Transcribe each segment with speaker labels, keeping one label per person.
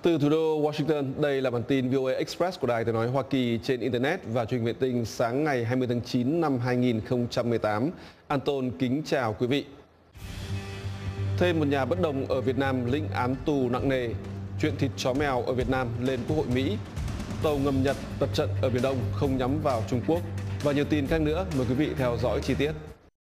Speaker 1: Từ thủ đô Washington, đây là bản tin VOA Express của Đài Tiếng nói Hoa Kỳ trên Internet và truyền hình vệ tinh sáng ngày 20 tháng 9 năm 2018. Anton kính chào quý vị. Thêm một nhà bất đồng ở Việt Nam lĩnh án tù nặng nề. Chuyện thịt chó mèo ở Việt Nam lên Quốc hội Mỹ. Tàu ngầm Nhật tập trận ở Biển Đông không nhắm vào Trung Quốc. Và nhiều tin khác nữa, mời quý vị theo dõi chi tiết.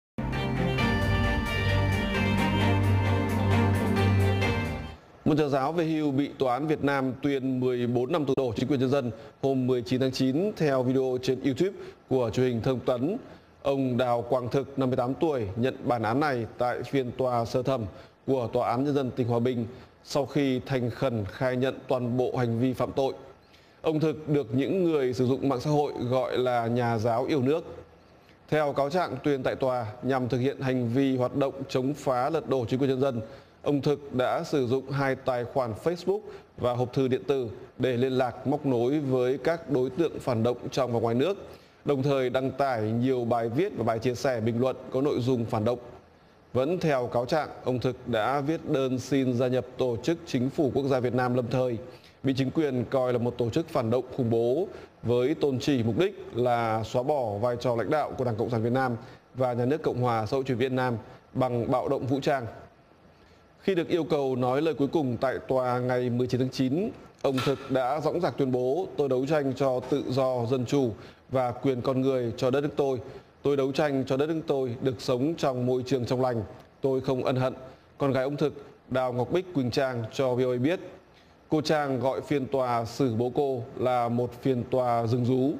Speaker 1: Một nhà giáo về hưu bị tòa án Việt Nam tuyên 14 năm tù đổ chính quyền nhân dân hôm 19 tháng 9 theo video trên YouTube của truyền hình thông tấn. Ông Đào Quang Thực, 58 tuổi, nhận bản án này tại phiên tòa sơ thẩm của Tòa án Nhân dân tỉnh Hòa Bình sau khi thành khẩn khai nhận toàn bộ hành vi phạm tội. Ông Thực được những người sử dụng mạng xã hội gọi là nhà giáo yêu nước. Theo cáo trạng tuyên tại tòa, nhằm thực hiện hành vi hoạt động chống phá lật đổ chính quyền nhân dân, ông Thực đã sử dụng 2 tài khoản Facebook và hộp thư điện tử để liên lạc móc nối với các đối tượng phản động trong và ngoài nước, đồng thời đăng tải nhiều bài viết và bài chia sẻ bình luận có nội dung phản động. Vẫn theo cáo trạng, ông Thực đã viết đơn xin gia nhập Tổ chức Chính phủ Quốc gia Việt Nam lâm thời, bị chính quyền coi là một tổ chức phản động khủng bố với tôn chỉ mục đích là xóa bỏ vai trò lãnh đạo của Đảng Cộng sản Việt Nam và Nhà nước Cộng hòa xã hội chủ nghĩa Việt Nam bằng bạo động vũ trang. Khi được yêu cầu nói lời cuối cùng tại tòa ngày 19 tháng 9, ông Thực đã dõng dạc tuyên bố: "Tôi đấu tranh cho tự do, dân chủ và quyền con người cho đất nước tôi. Tôi đấu tranh cho đất nước tôi được sống trong môi trường trong lành. Tôi không ân hận." Con gái ông Thực, Đào Ngọc Bích Quỳnh Trang cho VOA biết. Cô Trang gọi phiên tòa xử bố cô là một phiên tòa rừng rú.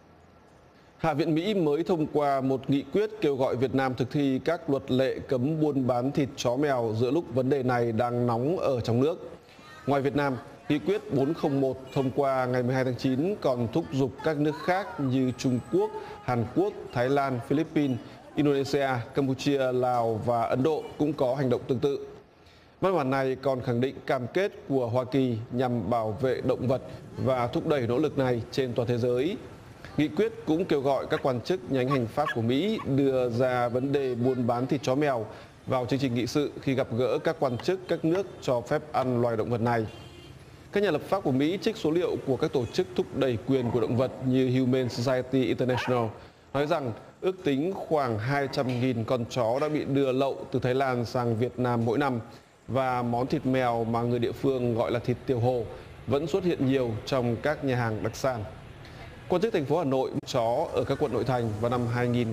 Speaker 1: Hạ viện Mỹ mới thông qua một nghị quyết kêu gọi Việt Nam thực thi các luật lệ cấm buôn bán thịt chó mèo giữa lúc vấn đề này đang nóng ở trong nước. Ngoài Việt Nam, nghị quyết 401 thông qua ngày 12 tháng 9 còn thúc giục các nước khác như Trung Quốc, Hàn Quốc, Thái Lan, Philippines, Indonesia, Campuchia, Lào và Ấn Độ cũng có hành động tương tự. Văn bản này còn khẳng định cam kết của Hoa Kỳ nhằm bảo vệ động vật và thúc đẩy nỗ lực này trên toàn thế giới. Nghị quyết cũng kêu gọi các quan chức nhánh hành pháp của Mỹ đưa ra vấn đề buôn bán thịt chó mèo vào chương trình nghị sự khi gặp gỡ các quan chức các nước cho phép ăn loài động vật này. Các nhà lập pháp của Mỹ trích số liệu của các tổ chức thúc đẩy quyền của động vật như Humane Society International nói rằng ước tính khoảng 200.000 con chó đã bị đưa lậu từ Thái Lan sang Việt Nam mỗi năm, và món thịt mèo mà người địa phương gọi là thịt tiểu hồ vẫn xuất hiện nhiều trong các nhà hàng đặc sản. Quan chức thành phố Hà Nội chó ở các quận nội thành vào năm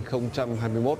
Speaker 1: 2021.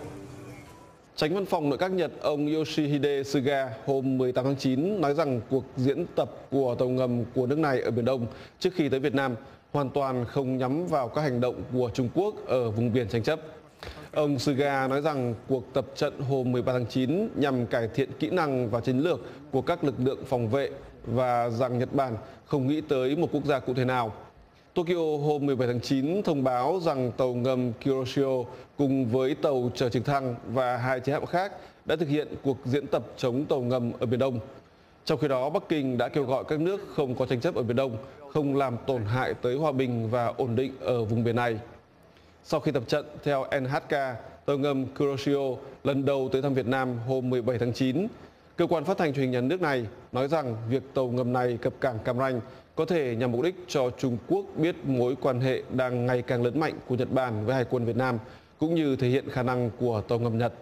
Speaker 1: Chánh văn phòng nội các Nhật ông Yoshihide Suga hôm 18 tháng 9 nói rằng cuộc diễn tập của tàu ngầm của nước này ở Biển Đông trước khi tới Việt Nam hoàn toàn không nhắm vào các hành động của Trung Quốc ở vùng biển tranh chấp. Ông Suga nói rằng cuộc tập trận hôm 13 tháng 9 nhằm cải thiện kỹ năng và chiến lược của các lực lượng phòng vệ và rằng Nhật Bản không nghĩ tới một quốc gia cụ thể nào. Tokyo hôm 17 tháng 9 thông báo rằng tàu ngầm Kuroshio cùng với tàu chở trực thăng và 2 chiến hạm khác đã thực hiện cuộc diễn tập chống tàu ngầm ở Biển Đông. Trong khi đó, Bắc Kinh đã kêu gọi các nước không có tranh chấp ở Biển Đông không làm tổn hại tới hòa bình và ổn định ở vùng biển này. Sau khi tập trận, theo NHK, tàu ngầm Kuroshio lần đầu tới thăm Việt Nam hôm 17 tháng 9. Cơ quan phát thanh truyền hình nhà nước này nói rằng việc tàu ngầm này cập cảng Cam Ranh có thể nhằm mục đích cho Trung Quốc biết mối quan hệ đang ngày càng lớn mạnh của Nhật Bản với Hải quân Việt Nam, cũng như thể hiện khả năng của tàu ngầm Nhật.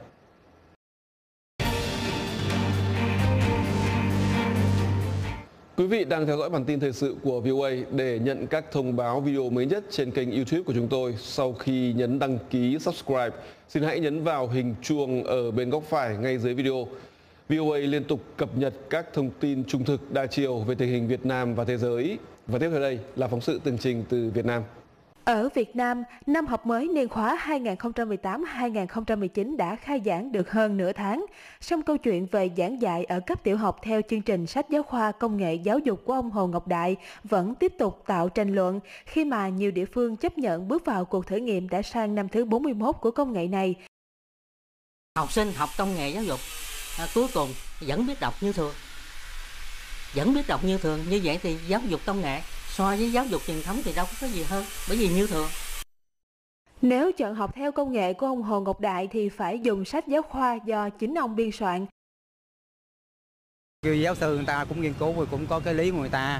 Speaker 1: Quý vị đang theo dõi bản tin thời sự của VOA. Để nhận các thông báo video mới nhất trên kênh YouTube của chúng tôi, sau khi nhấn đăng ký subscribe, xin hãy nhấn vào hình chuông ở bên góc phải ngay dưới video. VOA liên tục cập nhật các thông tin trung thực đa chiều về tình hình Việt Nam và thế giới. Và tiếp theo đây là phóng sự tường trình từ Việt Nam.
Speaker 2: Ở Việt Nam, năm học mới niên khóa 2018-2019 đã khai giảng được hơn nửa tháng. Song câu chuyện về giảng dạy ở cấp tiểu học theo chương trình sách giáo khoa công nghệ giáo dục của ông Hồ Ngọc Đại vẫn tiếp tục tạo tranh luận khi mà nhiều địa phương chấp nhận bước vào cuộc thử nghiệm đã sang năm thứ 41 của công nghệ này.
Speaker 3: Học sinh học công nghệ giáo dục cuối cùng vẫn biết đọc như thường. Như vậy thì giáo dục công nghệ so với giáo dục truyền thống thì đâu có gì hơn, bởi vì như thường.
Speaker 2: Nếu chọn học theo công nghệ của ông Hồ Ngọc Đại thì phải dùng sách giáo khoa do chính ông biên soạn.
Speaker 4: Giáo sư người ta cũng nghiên cứu rồi cũng có cái lý của người ta,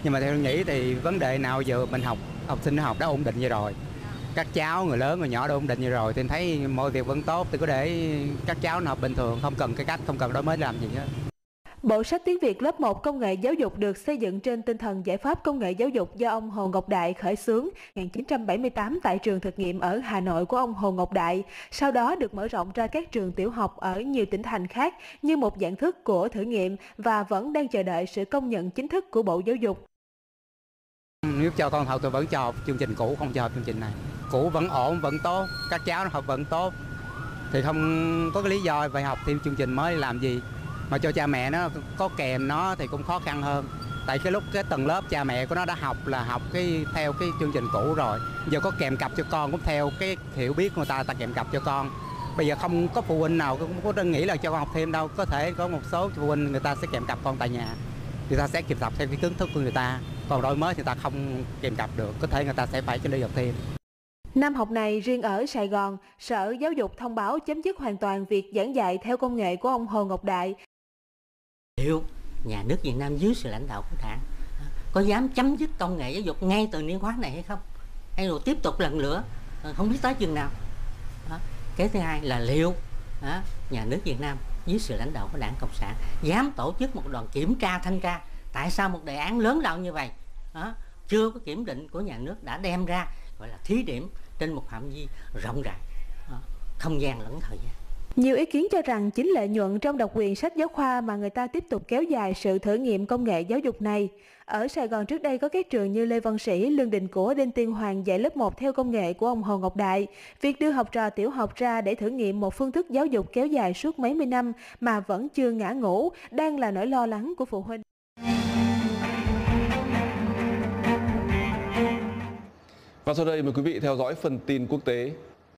Speaker 4: Nhưng mà theo tôi nghĩ thì vấn đề nào giờ mình học sinh học đã ổn định như rồi, các cháu người lớn người nhỏ đã ổn định như rồi, thì em thấy mọi việc vẫn tốt, thì có để các cháu nó học bình thường, không cần cái cách, không cần đổi mới làm gì hết.
Speaker 2: Bộ sách tiếng Việt lớp 1 công nghệ giáo dục được xây dựng trên tinh thần giải pháp công nghệ giáo dục do ông Hồ Ngọc Đại khởi xướng 1978 tại trường thực nghiệm ở Hà Nội của ông Hồ Ngọc Đại, sau đó được mở rộng ra các trường tiểu học ở nhiều tỉnh thành khác như một dạng thức của thử nghiệm và vẫn đang chờ đợi sự công nhận chính thức của Bộ Giáo dục.
Speaker 4: Nếu cho con học tôi vẫn cho chương trình cũ, không cho học chương trình này. Cũ vẫn ổn, vẫn tốt, các cháu nó học vẫn tốt, thì không có cái lý do phải học thêm chương trình mới làm gì. Mà cho cha mẹ nó có kèm nó thì cũng khó khăn hơn. Tại cái lúc cái tầng lớp cha mẹ của nó đã học là học theo cái chương trình cũ rồi. Giờ có kèm cặp cho con cũng theo cái hiểu biết của người ta kèm cặp cho con. Bây giờ không có phụ huynh nào cũng có nghĩ là cho con học thêm đâu. Có thể có một số phụ huynh người ta sẽ kèm cặp con tại nhà. Người ta sẽ kèm cặp theo cái kiến thức của người ta. Còn đổi mới thì người ta không kèm cặp được. Có thể người ta sẽ phải cho đi học thêm.
Speaker 2: Năm học này, riêng ở Sài Gòn, Sở Giáo dục thông báo chấm dứt hoàn toàn việc giảng dạy theo công nghệ của ông Hồ Ngọc Đại.
Speaker 3: Liệu nhà nước Việt Nam dưới sự lãnh đạo của Đảng có dám chấm dứt công nghệ giáo dục ngay từ niên khóa này hay không? Hay rồi tiếp tục lần nữa, không biết tới chừng nào? Cái thứ hai là liệu nhà nước Việt Nam dưới sự lãnh đạo của Đảng Cộng sản dám tổ chức một đoàn kiểm tra thanh tra? Tại sao một đề án lớn lao như vậy chưa có kiểm định của nhà nước đã đem ra gọi là thí điểm trên một phạm vi rộng rãi, không gian lẫn thời gian?
Speaker 2: Nhiều ý kiến cho rằng chính lợi nhuận trong độc quyền sách giáo khoa mà người ta tiếp tục kéo dài sự thử nghiệm công nghệ giáo dục này. Ở Sài Gòn trước đây có các trường như Lê Văn Sĩ, Lương Định Của, Đinh Tiên Hoàng dạy lớp 1 theo công nghệ của ông Hồ Ngọc Đại. Việc đưa học trò tiểu học ra để thử nghiệm một phương thức giáo dục kéo dài suốt mấy mươi năm mà vẫn chưa ngã ngũ đang là nỗi lo lắng của phụ huynh.
Speaker 1: Và sau đây mời quý vị theo dõi phần tin quốc tế.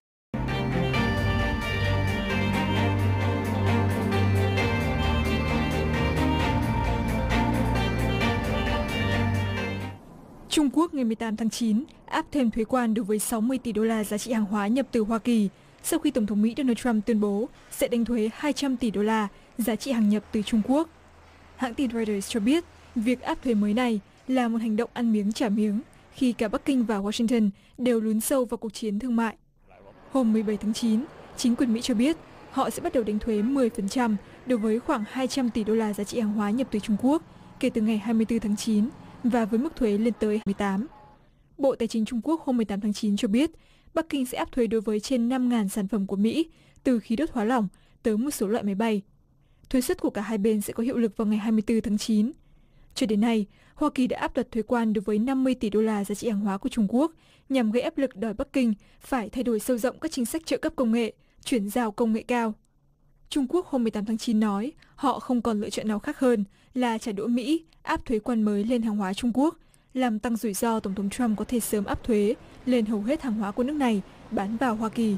Speaker 5: Trung Quốc ngày 18 tháng 9 áp thêm thuế quan đối với 60 tỷ đô la giá trị hàng hóa nhập từ Hoa Kỳ sau khi Tổng thống Mỹ Donald Trump tuyên bố sẽ đánh thuế 200 tỷ đô la giá trị hàng nhập từ Trung Quốc. Hãng tin Reuters cho biết việc áp thuế mới này là một hành động ăn miếng trả miếng khi cả Bắc Kinh và Washington đều lún sâu vào cuộc chiến thương mại. Hôm 17 tháng 9, chính quyền Mỹ cho biết họ sẽ bắt đầu đánh thuế 10% đối với khoảng 200 tỷ đô la giá trị hàng hóa nhập từ Trung Quốc kể từ ngày 24 tháng 9 và với mức thuế lên tới 18. Bộ Tài chính Trung Quốc hôm 18 tháng 9 cho biết Bắc Kinh sẽ áp thuế đối với trên 5.000 sản phẩm của Mỹ, từ khí đốt hóa lỏng tới một số loại máy bay. Thuế suất của cả hai bên sẽ có hiệu lực vào ngày 24 tháng 9. Cho đến nay, Hoa Kỳ đã áp đặt thuế quan đối với 50 tỷ đô la giá trị hàng hóa của Trung Quốc nhằm gây áp lực đòi Bắc Kinh phải thay đổi sâu rộng các chính sách trợ cấp công nghệ, chuyển giao công nghệ cao. Trung Quốc hôm 18 tháng 9 nói họ không còn lựa chọn nào khác hơn là trả đũa Mỹ áp thuế quan mới lên hàng hóa Trung Quốc, làm tăng rủi ro Tổng thống Trump có thể sớm áp thuế lên hầu hết hàng hóa của nước này bán vào Hoa Kỳ.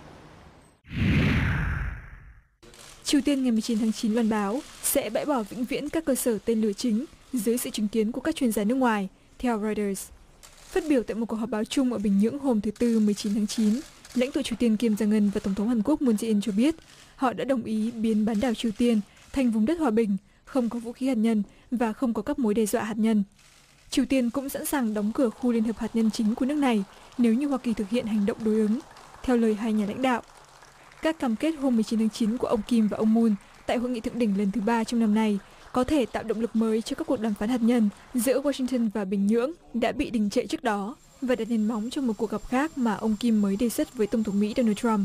Speaker 5: Triều Tiên ngày 19 tháng 9 loan báo sẽ bãi bỏ vĩnh viễn các cơ sở tên lửa chính dưới sự chứng kiến của các chuyên gia nước ngoài, theo Reuters. Phát biểu tại một cuộc họp báo chung ở Bình Nhưỡng hôm thứ Tư 19 tháng 9, lãnh tụ Triều Tiên Kim Jong-un và Tổng thống Hàn Quốc Moon Jae-in cho biết họ đã đồng ý biến bán đảo Triều Tiên thành vùng đất hòa bình, không có vũ khí hạt nhân và không có các mối đe dọa hạt nhân. Triều Tiên cũng sẵn sàng đóng cửa khu liên hợp hạt nhân chính của nước này nếu như Hoa Kỳ thực hiện hành động đối ứng, theo lời hai nhà lãnh đạo. Các cam kết hôm 19 tháng 9 của ông Kim và ông Moon tại hội nghị thượng đỉnh lần thứ 3 trong năm nay có thể tạo động lực mới cho các cuộc đàm phán hạt nhân giữa Washington và Bình Nhưỡng đã bị đình trệ trước đó và đặt nền móng cho một cuộc gặp khác mà ông Kim mới đề xuất với Tổng thống Mỹ Donald Trump.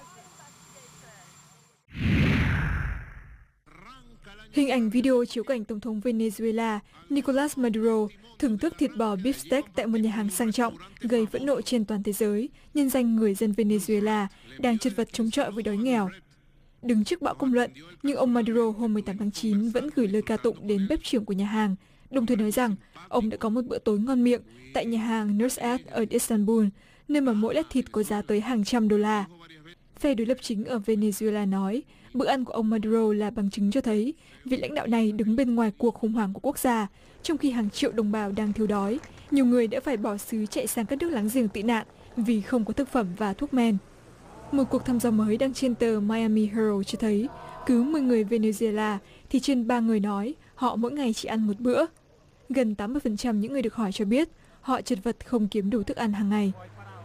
Speaker 5: Hình ảnh video chiếu cảnh Tổng thống Venezuela Nicolas Maduro thưởng thức thịt bò beef steak tại một nhà hàng sang trọng gây phẫn nộ trên toàn thế giới nhân danh người dân Venezuela đang chật vật chống chọi với đói nghèo. Đứng trước bão công luận, nhưng ông Maduro hôm 18 tháng 9 vẫn gửi lời ca tụng đến bếp trưởng của nhà hàng, đồng thời nói rằng ông đã có một bữa tối ngon miệng tại nhà hàng Nusrat ở Istanbul, nơi mà mỗi lát thịt có giá tới hàng trăm đô la. Phe đối lập chính ở Venezuela nói bữa ăn của ông Maduro là bằng chứng cho thấy vị lãnh đạo này đứng bên ngoài cuộc khủng hoảng của quốc gia, trong khi hàng triệu đồng bào đang thiếu đói. Nhiều người đã phải bỏ xứ chạy sang các nước láng giềng tị nạn vì không có thực phẩm và thuốc men. Một cuộc thăm dò mới đăng trên tờ Miami Herald cho thấy cứ 10 người Venezuela thì trên 3 người nói họ mỗi ngày chỉ ăn một bữa. gần 80% những người được hỏi cho biết họ chật vật không kiếm đủ thức ăn hàng ngày.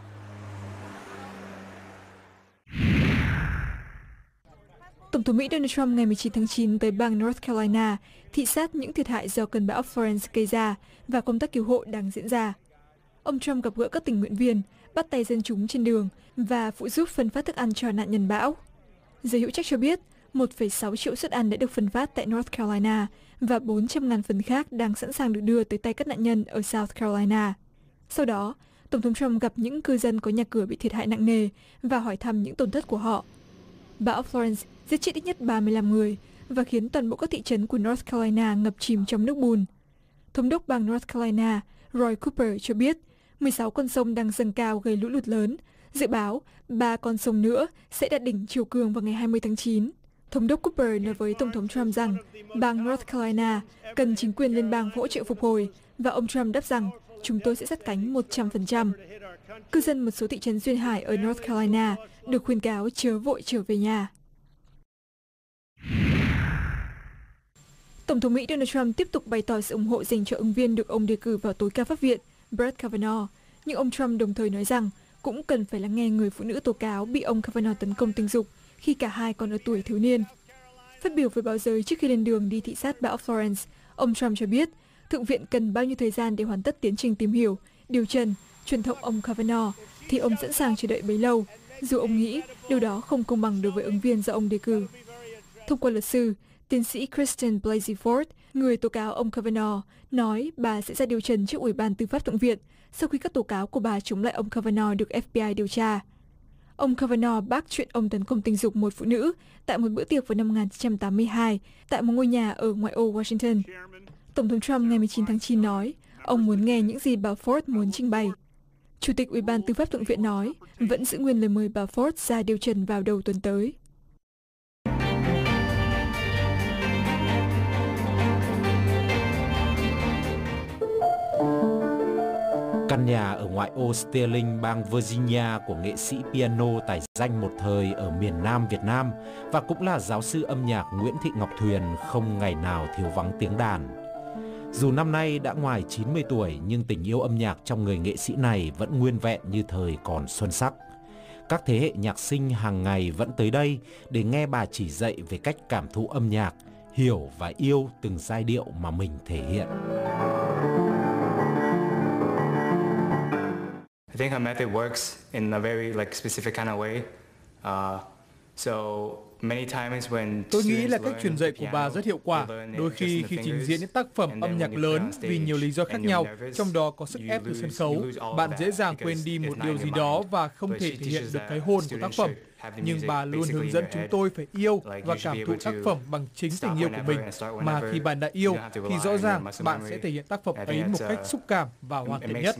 Speaker 5: Tổng thống Mỹ Donald Trump ngày 19 tháng 9 tới bang North Carolina thị sát những thiệt hại do cơn bão Florence gây ra và công tác cứu hộ đang diễn ra. Ông Trump gặp gỡ các tình nguyện viên, bắt tay dân chúng trên đường và phụ giúp phân phát thức ăn cho nạn nhân bão. Giới hữu trách cho biết 1,6 triệu suất ăn đã được phân phát tại North Carolina và 400.000 phần khác đang sẵn sàng được đưa tới tay các nạn nhân ở South Carolina. Sau đó, Tổng thống Trump gặp những cư dân có nhà cửa bị thiệt hại nặng nề và hỏi thăm những tổn thất của họ. Bão Florence giết chết ít nhất 35 người và khiến toàn bộ các thị trấn của North Carolina ngập chìm trong nước bùn. Thống đốc bang North Carolina Roy Cooper cho biết 16 con sông đang dâng cao gây lũ lụt lớn. Dự báo 3 con sông nữa sẽ đạt đỉnh chiều cường vào ngày 20 tháng 9. Thống đốc Cooper nói với Tổng thống Trump rằng bang North Carolina cần chính quyền liên bang hỗ trợ phục hồi và ông Trump đáp rằng chúng tôi sẽ sát cánh 100%. Cư dân một số thị trấn duyên hải ở North Carolina được khuyên cáo chớ vội trở về nhà. Tổng thống Mỹ Donald Trump tiếp tục bày tỏ sự ủng hộ dành cho ứng viên được ông đề cử vào tối cao pháp viện, Brett Kavanaugh. Nhưng ông Trump đồng thời nói rằng cũng cần phải lắng nghe người phụ nữ tố cáo bị ông Kavanaugh tấn công tình dục khi cả hai còn ở tuổi thiếu niên. Phát biểu với báo giới trước khi lên đường đi thị sát bão Florence, ông Trump cho biết Thượng viện cần bao nhiêu thời gian để hoàn tất tiến trình tìm hiểu, điều trần, truyền thông ông Kavanaugh, thì ông sẵn sàng chờ đợi bấy lâu, dù ông nghĩ điều đó không công bằng đối với ứng viên do ông đề cử. Thông qua luật sư, tiến sĩ Kristen Blasey Ford, người tố cáo ông Kavanaugh, nói bà sẽ ra điều trần trước Ủy ban Tư pháp Thượng viện sau khi các tố cáo của bà chống lại ông Kavanaugh được FBI điều tra. Ông Kavanaugh bác chuyện ông tấn công tình dục một phụ nữ tại một bữa tiệc vào năm 1982 tại một ngôi nhà ở ngoại ô Washington. Tổng thống Trump ngày 19 tháng 9 nói ông muốn nghe những gì bà Ford muốn trình bày. Chủ tịch Ủy ban Tư pháp Thượng viện nói vẫn giữ nguyên lời mời bà Ford ra điều trần vào đầu tuần tới.
Speaker 6: Căn nhà ở ngoại ô Sterling, bang Virginia của nghệ sĩ piano tài danh một thời ở miền Nam Việt Nam và cũng là giáo sư âm nhạc Nguyễn Thị Ngọc Thuyền không ngày nào thiếu vắng tiếng đàn. Dù năm nay đã ngoài 90 tuổi nhưng tình yêu âm nhạc trong người nghệ sĩ này vẫn nguyên vẹn như thời còn xuân sắc. Các thế hệ nhạc sinh hàng ngày vẫn tới đây để nghe bà chỉ dạy về cách cảm thụ âm nhạc, hiểu và yêu từng giai điệu mà mình thể hiện.
Speaker 7: I think her method works in a very specific kind of way.
Speaker 8: Tôi nghĩ là cách truyền dạy của bà rất hiệu quả. Đôi khi trình diễn những tác phẩm âm nhạc lớn vì nhiều lý do khác nhau, trong đó có sức ép từ sân khấu, bạn dễ dàng quên đi một điều gì đó và không thể thể hiện được cái hồn của tác phẩm. Nhưng bà luôn hướng dẫn chúng tôi phải yêu và cảm thụ tác phẩm bằng chính tình yêu của mình. Mà khi bạn đã yêu thì rõ ràng bạn sẽ thể hiện tác phẩm ấy một cách xúc cảm và hoàn thiện nhất.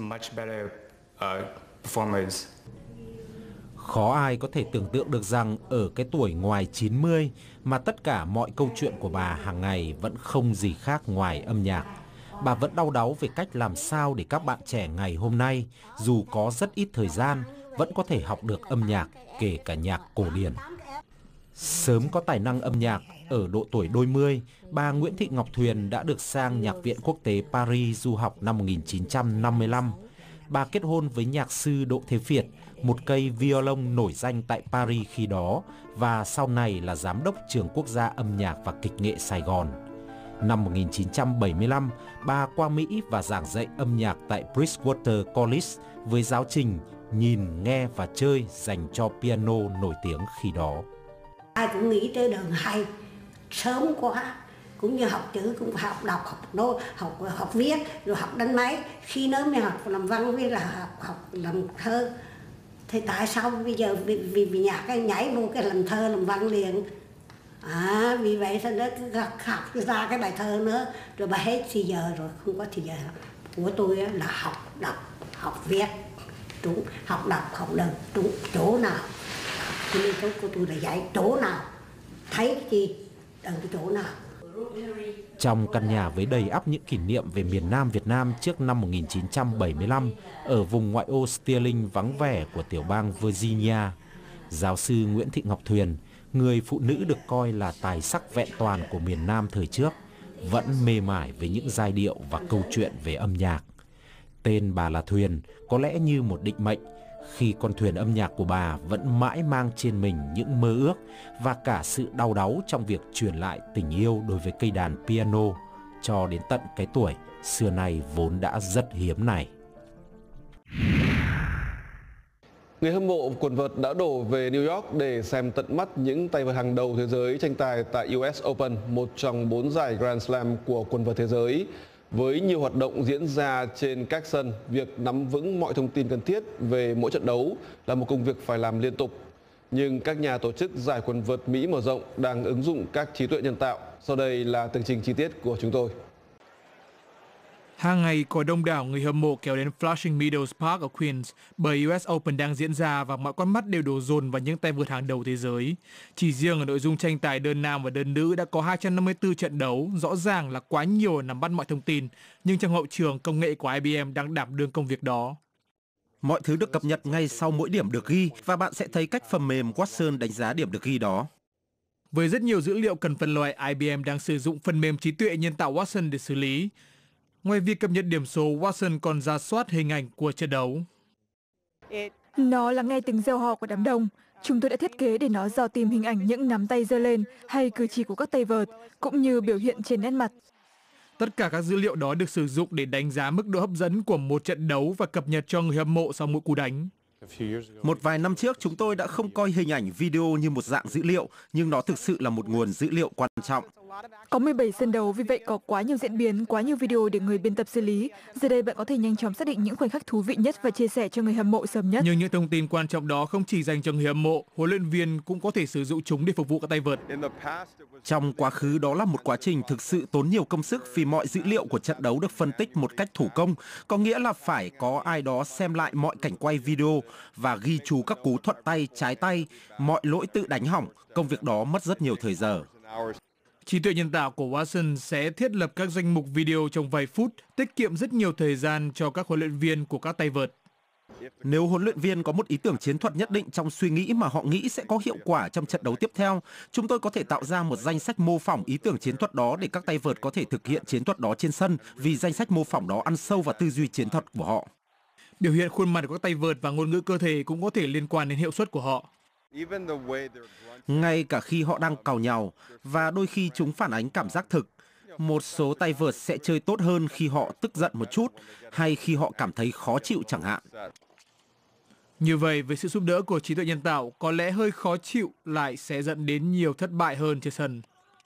Speaker 6: Khó ai có thể tưởng tượng được rằng ở cái tuổi ngoài 90 mà tất cả mọi câu chuyện của bà hàng ngày vẫn không gì khác ngoài âm nhạc. Bà vẫn đau đáu về cách làm sao để các bạn trẻ ngày hôm nay, dù có rất ít thời gian, vẫn có thể học được âm nhạc, kể cả nhạc cổ điển. Sớm có tài năng âm nhạc, ở độ tuổi đôi mươi, bà Nguyễn Thị Ngọc Thuyền đã được sang Nhạc viện Quốc tế Paris du học năm 1955. Bà kết hôn với nhạc sư Đỗ Thế Việt, một cây violon nổi danh tại Paris khi đó và sau này là giám đốc Trường Quốc gia Âm nhạc và Kịch nghệ Sài Gòn. Năm 1975, bà qua Mỹ và giảng dạy âm nhạc tại Bridgewater College với giáo trình Nhìn, Nghe và Chơi dành cho piano nổi tiếng khi đó.
Speaker 9: Ai cũng nghĩ tới đường hay, sớm quá. Cũng như học chữ cũng phải học đọc, học viết, rồi học đánh máy. Khi nữa mới học làm văn với là học làm thơ. Thì tại sao bây giờ vì nhạc cái nhảy vô cái làm thơ làm văn liền. Vì vậy sao nó học ra cái bài thơ nữa. Rồi bà hết thì giờ rồi, không có thì giờ. Của tôi là học đọc, học viết, đúng, học đọc, học đừng, đúng, chỗ nào. Cho nên của tôi là dạy chỗ nào, thấy cái gì, ở cái chỗ nào.
Speaker 6: Trong căn nhà với đầy ắp những kỷ niệm về miền Nam Việt Nam trước năm 1975 ở vùng ngoại ô Sterling vắng vẻ của tiểu bang Virginia, giáo sư Nguyễn Thị Ngọc Thuyền, người phụ nữ được coi là tài sắc vẹn toàn của miền Nam thời trước, vẫn mê mải với những giai điệu và câu chuyện về âm nhạc. Tên bà là Thuyền có lẽ như một định mệnh, khi con thuyền âm nhạc của bà vẫn mãi mang trên mình những mơ ước và cả sự đau đáu trong việc truyền lại tình yêu đối với cây đàn piano cho đến tận cái tuổi xưa nay vốn đã rất hiếm này.
Speaker 1: Người hâm mộ quần vợt đã đổ về New York để xem tận mắt những tay vợt hàng đầu thế giới tranh tài tại US Open, một trong 4 giải Grand Slam của quần vợt thế giới. Với nhiều hoạt động diễn ra trên các sân, việc nắm vững mọi thông tin cần thiết về mỗi trận đấu là một công việc phải làm liên tục. Nhưng các nhà tổ chức giải quần vợt Mỹ mở rộng đang ứng dụng các trí tuệ nhân tạo. Sau đây là tường trình chi tiết của chúng tôi.
Speaker 8: Hàng ngày có đông đảo người hâm mộ kéo đến Flushing Meadows Park ở Queens bởi US Open đang diễn ra và mọi con mắt đều đổ dồn vào những tay vợt hàng đầu thế giới. Chỉ riêng ở nội dung tranh tài đơn nam và đơn nữ đã có 254 trận đấu, rõ ràng là quá nhiều nắm bắt mọi thông tin, nhưng trong hậu trường công nghệ của IBM đang đảm đương công việc đó.
Speaker 10: Mọi thứ được cập nhật ngay sau mỗi điểm được ghi và bạn sẽ thấy cách phần mềm Watson đánh giá điểm được ghi đó.
Speaker 8: Với rất nhiều dữ liệu cần phân loại, IBM đang sử dụng phần mềm trí tuệ nhân tạo Watson để xử lý. Ngoài việc cập nhật điểm số, Watson còn rà soát hình ảnh của trận đấu.
Speaker 5: Nó là nghe tiếng reo hò của đám đông. Chúng tôi đã thiết kế để nó dò tìm hình ảnh những nắm tay giơ lên hay cử chỉ của các tay vợt, cũng như biểu hiện trên nét mặt.
Speaker 8: Tất cả các dữ liệu đó được sử dụng để đánh giá mức độ hấp dẫn của một trận đấu và cập nhật cho người hâm mộ sau mỗi cú đánh.
Speaker 10: Một vài năm trước, chúng tôi đã không coi hình ảnh video như một dạng dữ liệu, nhưng nó thực sự là một nguồn dữ liệu quan trọng.
Speaker 5: Có 17 sân đấu, vì vậy có quá nhiều diễn biến, quá nhiều video để người biên tập xử lý. Giờ đây bạn có thể nhanh chóng xác định những khoảnh khắc thú vị nhất và chia sẻ cho người hâm mộ sớm nhất.
Speaker 8: Nhưng những thông tin quan trọng đó không chỉ dành cho người hâm mộ, huấn luyện viên cũng có thể sử dụng chúng để phục vụ các tay vợt.
Speaker 10: Trong quá khứ, đó là một quá trình thực sự tốn nhiều công sức vì mọi dữ liệu của trận đấu được phân tích một cách thủ công, có nghĩa là phải có ai đó xem lại mọi cảnh quay video và ghi chú các cú thuận tay, trái tay, mọi lỗi tự đánh hỏng. Công việc đó mất rất nhiều thời giờ.
Speaker 8: Trí tuệ nhân tạo của Watson sẽ thiết lập các danh mục video trong vài phút, tiết kiệm rất nhiều thời gian cho các huấn luyện viên của các tay vợt.
Speaker 10: Nếu huấn luyện viên có một ý tưởng chiến thuật nhất định trong suy nghĩ mà họ nghĩ sẽ có hiệu quả trong trận đấu tiếp theo, chúng tôi có thể tạo ra một danh sách mô phỏng ý tưởng chiến thuật đó để các tay vợt có thể thực hiện chiến thuật đó trên sân, vì danh sách mô phỏng đó ăn sâu vào tư duy chiến thuật của họ.
Speaker 8: Biểu hiện khuôn mặt của các tay vợt và ngôn ngữ cơ thể cũng có thể liên quan đến hiệu suất của họ.
Speaker 10: Ngay cả khi họ đang càu nhàu, và đôi khi chúng phản ánh cảm giác thực. Một số tay vợt sẽ chơi tốt hơn khi họ tức giận một chút, hay khi họ cảm thấy khó chịu chẳng hạn.
Speaker 8: Như vậy, với sự giúp đỡ của trí tuệ nhân tạo, có lẽ hơi khó chịu lại sẽ dẫn đến nhiều thất bại hơn trên sân.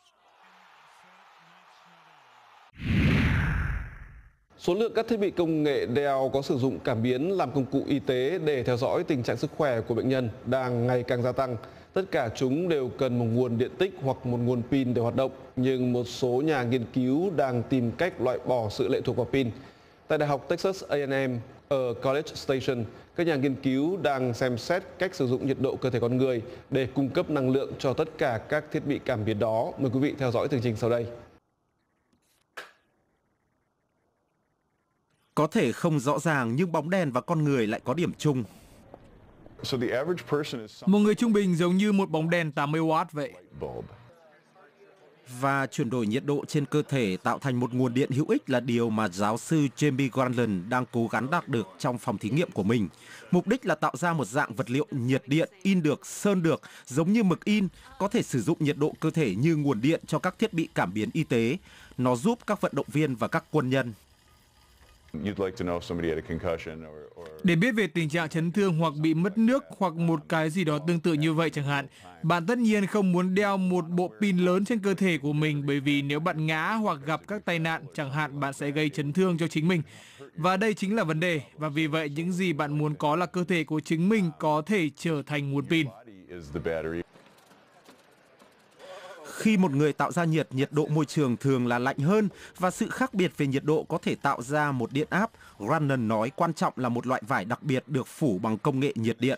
Speaker 1: Số lượng các thiết bị công nghệ Dell có sử dụng cảm biến làm công cụ y tế để theo dõi tình trạng sức khỏe của bệnh nhân đang ngày càng gia tăng. Tất cả chúng đều cần một nguồn điện tích hoặc một nguồn pin để hoạt động, nhưng một số nhà nghiên cứu đang tìm cách loại bỏ sự lệ thuộc vào pin. Tại Đại học Texas A&M ở College Station, các nhà nghiên cứu đang xem xét cách sử dụng nhiệt độ cơ thể con người để cung cấp năng lượng cho tất cả các thiết bị cảm biến đó. Mời quý vị theo dõi tường trình sau đây.
Speaker 10: Có thể không rõ ràng nhưng bóng đèn và con người lại có điểm chung.
Speaker 8: Một người trung bình giống như một bóng đèn 80W vậy.
Speaker 10: Và chuyển đổi nhiệt độ trên cơ thể tạo thành một nguồn điện hữu ích là điều mà giáo sư Jamie Garland đang cố gắng đạt được trong phòng thí nghiệm của mình. Mục đích là tạo ra một dạng vật liệu nhiệt điện, in được, sơn được, giống như mực in, có thể sử dụng nhiệt độ cơ thể như nguồn điện cho các thiết bị cảm biến y tế. Nó giúp các vận động viên và các quân nhân.
Speaker 8: Để biết về tình trạng chấn thương hoặc bị mất nước hoặc một cái gì đó tương tự như vậy chẳng hạn, bạn tất nhiên không muốn đeo một bộ pin lớn trên cơ thể của mình, bởi vì nếu bạn ngã hoặc gặp các tai nạn chẳng hạn, bạn sẽ gây chấn thương cho chính mình. Và đây chính là vấn đề, và vì vậy những gì bạn muốn có là cơ thể của chính mình có thể trở thành nguồn pin.
Speaker 10: Khi một người tạo ra nhiệt độ môi trường thường là lạnh hơn và sự khác biệt về nhiệt độ có thể tạo ra một điện áp. Rannon nói quan trọng là một loại vải đặc biệt được phủ bằng công nghệ nhiệt điện.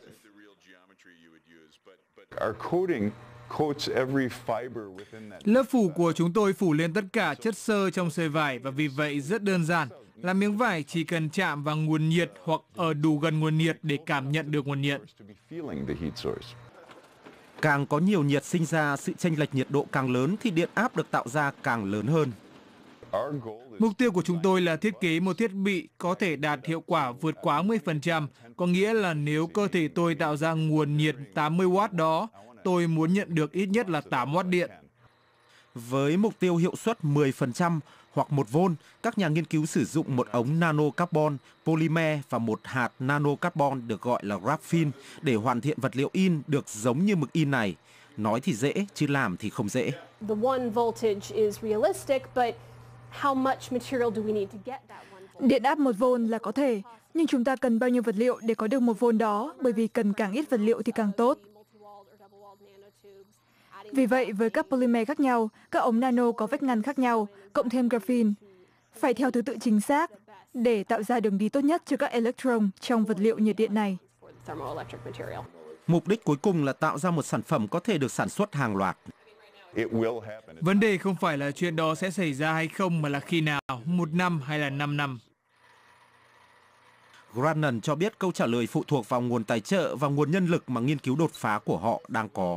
Speaker 8: Lớp phủ của chúng tôi phủ lên tất cả chất xơ trong sợi vải và vì vậy rất đơn giản. Là miếng vải chỉ cần chạm vào nguồn nhiệt hoặc ở đủ gần nguồn nhiệt để cảm nhận được nguồn nhiệt.
Speaker 10: Càng có nhiều nhiệt sinh ra, sự chênh lệch nhiệt độ càng lớn thì điện áp được tạo ra càng lớn hơn.
Speaker 8: Mục tiêu của chúng tôi là thiết kế một thiết bị có thể đạt hiệu quả vượt quá 10%, có nghĩa là nếu cơ thể tôi tạo ra nguồn nhiệt 80W đó, tôi muốn nhận được ít nhất là 8W điện.
Speaker 10: Với mục tiêu hiệu suất 10% hoặc 1V, các nhà nghiên cứu sử dụng một ống nano carbon, polymer và một hạt nano carbon được gọi là graphene để hoàn thiện vật liệu in được giống như mực in này. Nói thì dễ, chứ làm thì không dễ.
Speaker 5: Điện áp 1V là có thể, nhưng chúng ta cần bao nhiêu vật liệu để có được 1V đó, bởi vì cần càng ít vật liệu thì càng tốt. Vì vậy, với các polymer khác nhau, các ống nano có vách ngăn khác nhau, cộng thêm graphene, phải theo thứ tự chính xác để tạo ra đường đi tốt nhất cho các electron trong vật liệu nhiệt điện này.
Speaker 10: Mục đích cuối cùng là tạo ra một sản phẩm có thể được sản xuất hàng loạt.
Speaker 8: Vấn đề không phải là chuyện đó sẽ xảy ra hay không, mà là khi nào, 1 năm hay là 5 năm.
Speaker 10: Grannon cho biết câu trả lời phụ thuộc vào nguồn tài trợ và nguồn nhân lực mà nghiên cứu đột phá của họ đang có.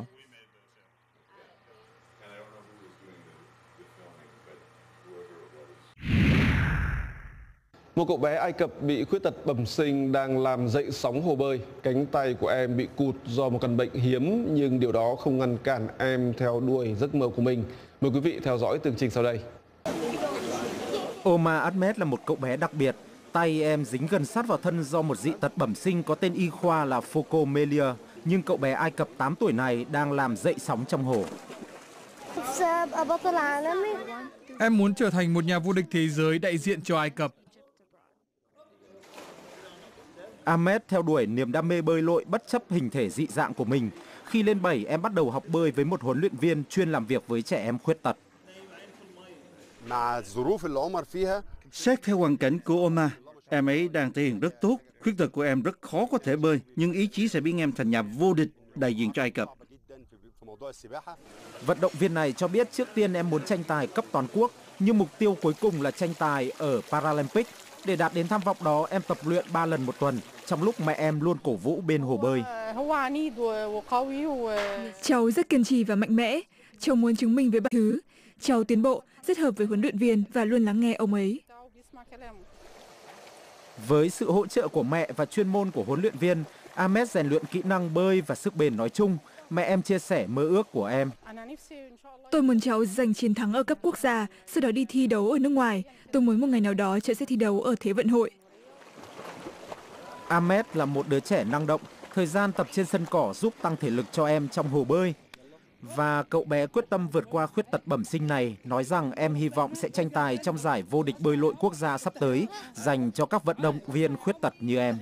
Speaker 1: Một cậu bé Ai Cập bị khuyết tật bẩm sinh đang làm dậy sóng hồ bơi. Cánh tay của em bị cụt do một căn bệnh hiếm, nhưng điều đó không ngăn cản em theo đuổi giấc mơ của mình. Mời quý vị theo dõi tường trình sau đây.
Speaker 10: Omar Ahmed là một cậu bé đặc biệt. Tay em dính gần sát vào thân do một dị tật bẩm sinh có tên y khoa là phocomelia. Nhưng cậu bé Ai Cập 8 tuổi này đang làm dậy sóng trong hồ.
Speaker 8: Em muốn trở thành một nhà vô địch thế giới đại diện cho Ai Cập.
Speaker 10: Ahmed theo đuổi niềm đam mê bơi lội bất chấp hình thể dị dạng của mình. Khi lên 7, em bắt đầu học bơi với một huấn luyện viên chuyên làm việc với trẻ em khuyết tật.
Speaker 11: Xét theo hoàn cảnh của Omar, em ấy đang thể hiện rất tốt. Khuyết tật của em rất khó có thể bơi, nhưng ý chí sẽ biến em thành nhà vô địch đại diện cho Ai Cập.
Speaker 10: Vận động viên này cho biết trước tiên em muốn tranh tài cấp toàn quốc, nhưng mục tiêu cuối cùng là tranh tài ở Paralympic. Để đạt đến tham vọng đó, em tập luyện 3 lần một tuần, trong lúc mẹ em luôn cổ vũ bên hồ bơi.
Speaker 5: Cháu rất kiên trì và mạnh mẽ. Cháu muốn chứng minh với mọi thứ. Cháu tiến bộ, rất hợp với huấn luyện viên và luôn lắng nghe ông ấy.
Speaker 10: Với sự hỗ trợ của mẹ và chuyên môn của huấn luyện viên, Ahmed rèn luyện kỹ năng bơi và sức bền nói chung. Mẹ em chia sẻ mơ ước của em.
Speaker 5: Tôi muốn cháu giành chiến thắng ở cấp quốc gia, sau đó đi thi đấu ở nước ngoài. Tôi muốn một ngày nào đó cháu sẽ thi đấu ở Thế vận hội.
Speaker 10: Ahmed là một đứa trẻ năng động. Thời gian tập trên sân cỏ giúp tăng thể lực cho em trong hồ bơi. Và cậu bé quyết tâm vượt qua khuyết tật bẩm sinh này, nói rằng em hy vọng sẽ tranh tài trong giải vô địch bơi lội quốc gia sắp tới, dành cho các vận động viên khuyết tật như em.